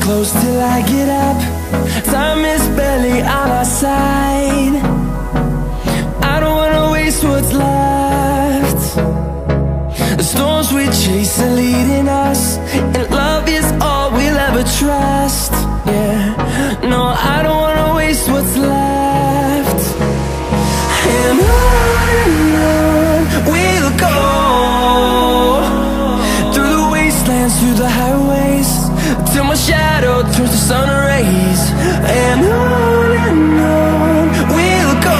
close till I get up. Time is barely on our side. I don't wanna waste what's left. The storms we chase are leading us, and love is all we'll ever trust. Yeah, no, I don't wanna waste what's left. And on we'll go, through the wastelands, through the highways, till my shadow turns to sun rays. And on we'll go,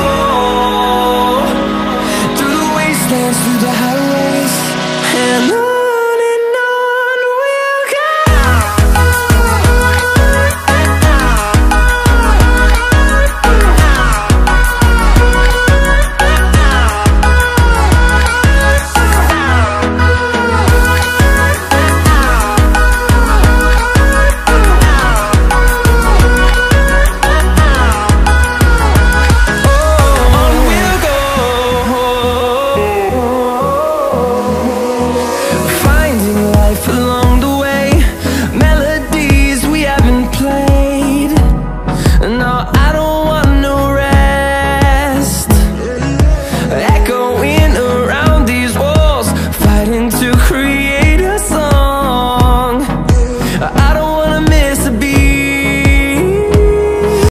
through the wastelands, through the highways, and on we'll go. Finding life alone